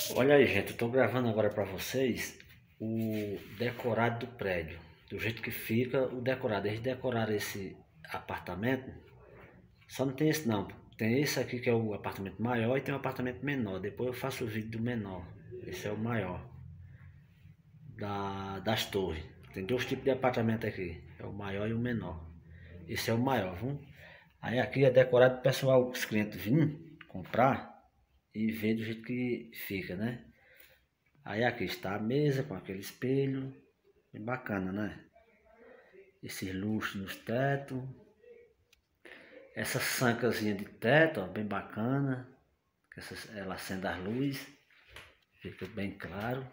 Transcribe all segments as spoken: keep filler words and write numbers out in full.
Olha aí, gente, eu tô gravando agora pra vocês o decorado do prédio, do jeito que fica o decorado. Eles decoraram esse apartamento, só não tem esse não, tem esse aqui que é o apartamento maior e tem um apartamento menor. Depois eu faço o vídeo do menor. Esse é o maior da, das torres. Tem dois tipos de apartamento aqui, é o maior e o menor. Esse é o maior, viu? Aí aqui é decorado pro pessoal, os clientes virem comprar e ver do jeito que fica, né? Aí aqui está a mesa com aquele espelho, bem bacana, né? Esses luxos nos tetos, essa sancazinha de teto, ó, bem bacana, essa, ela acende as luzes, fica bem claro.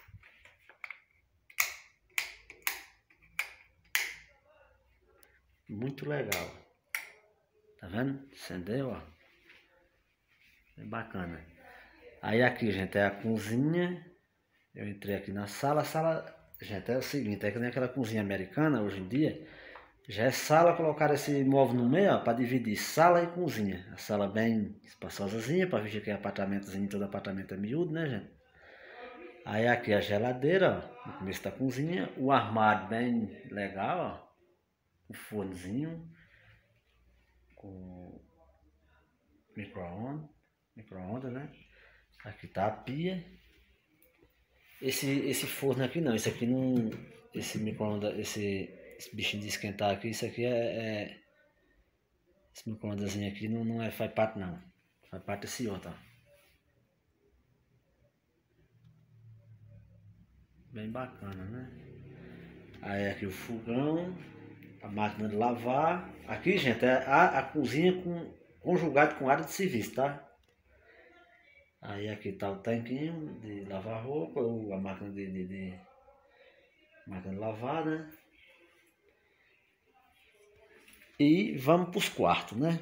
Muito legal, tá vendo? Acendeu, ó, bem bacana. Aí aqui, gente, é a cozinha. Eu entrei aqui na sala, a sala, gente, é o seguinte, é que nem aquela cozinha americana hoje em dia. Já é sala, colocaram esse móvel no meio, para dividir sala e cozinha. A sala bem espaçosazinha, para ver que é apartamentozinho, todo apartamento é miúdo, né, gente? Aí aqui a geladeira, ó, no começo da cozinha. O armário bem legal, ó. O fornozinho. Com micro-ondas, micro-ondas, né? Aqui tá a pia. Esse, esse forno aqui não, esse aqui não... Esse micro-ondas, esse, esse bichinho de esquentar aqui, isso aqui é... é esse micro-ondazinho aqui não, não é, faz parte não. Faz parte desse outro, ó. Bem bacana, né? Aí aqui o fogão, a máquina de lavar. Aqui, gente, é a, a cozinha com, conjugado com área de serviço, tá? Aí aqui tá o tanquinho de lavar roupa, a máquina de, de, de máquina de lavar, né? E vamos pros quartos, né?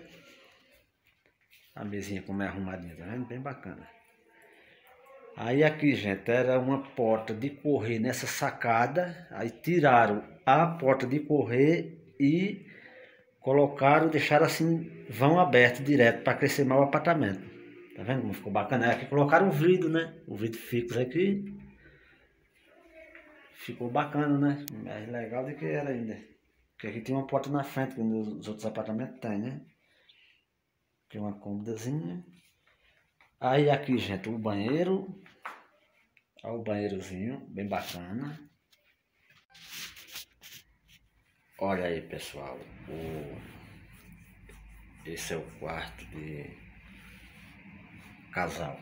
A mesinha como é arrumadinha, tá vendo? Bem bacana. Aí aqui, gente, era uma porta de correr nessa sacada. Aí tiraram a porta de correr e colocaram, deixaram assim, vão aberto direto para crescer mais o apartamento. Tá vendo como ficou bacana? Aqui colocaram o vidro, né? O vidro fixo aqui. Ficou bacana, né? Mais legal do que era ainda. Porque aqui tem uma porta na frente, que nos outros apartamentos tem, né? Tem uma cômodazinha. Aí aqui, gente, o banheiro. Olha o banheirozinho, bem bacana. Olha aí, pessoal. O... Esse é o quarto de casal.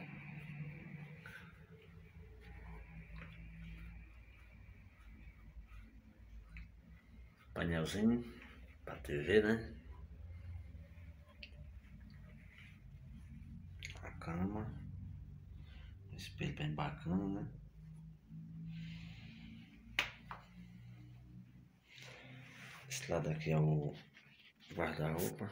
Painelzinho pra T V, né? A cama. Espelho bem bacana, né? Esse lado aqui é o guarda-roupa.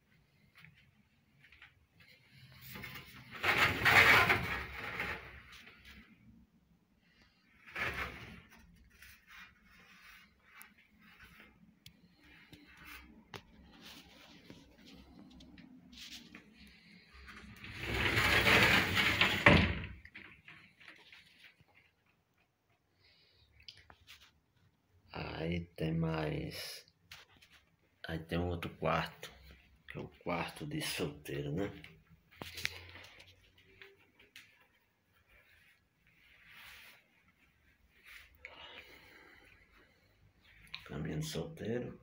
Aí tem mais... Aí tem um outro quarto, que é o quarto de solteiro, né? Caminho de solteiro.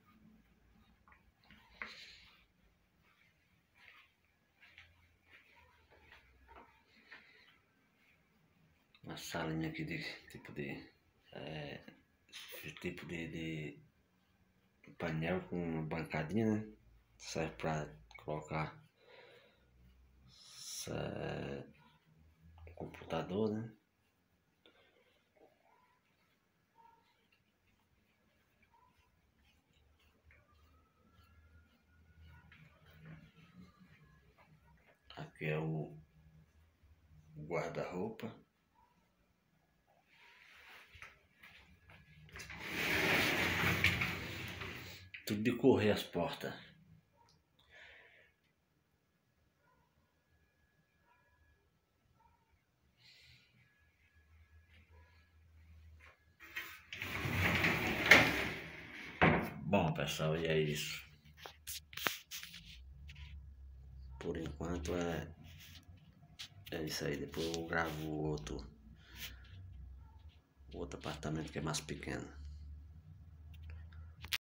Uma salinha aqui de tipo de... É, tipo de, de painel com uma bancadinha, né? Serve para colocar é, computador, né? Aqui é o guarda-roupa. Tudo de correr as portas. Bom, pessoal, e é isso. Por enquanto é, é isso aí. Depois eu gravo o outro, o outro apartamento que é mais pequeno.